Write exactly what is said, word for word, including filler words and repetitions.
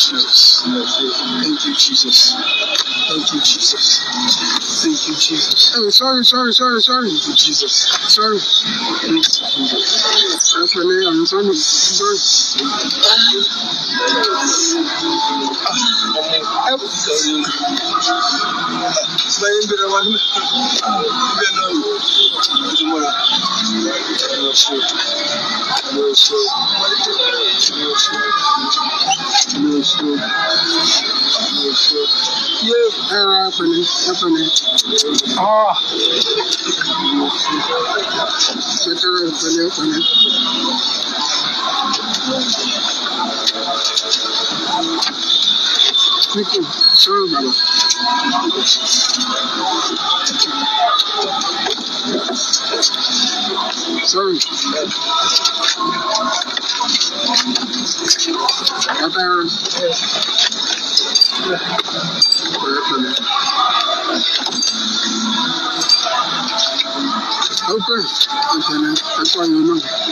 Jesus. Thank you, Jesus. Thank you, Jesus. Thank you, Jesus. Oh, sorry, sorry, sorry, sorry. Thank you, Jesus. Sorry. Thank you, Jesus. I'm sorry. I'm sorry. Sorry. I'm sorry. Saya benar mana? Benar. Cuma. No sir. No sir. No sir. No sir. No sir. Yeah. Ah, apa ni? Apa ni? Ah. Betul, betul, betul. Nico, sorry, Baba. Sorry. Apa yang? Open. Okay, that's why you know.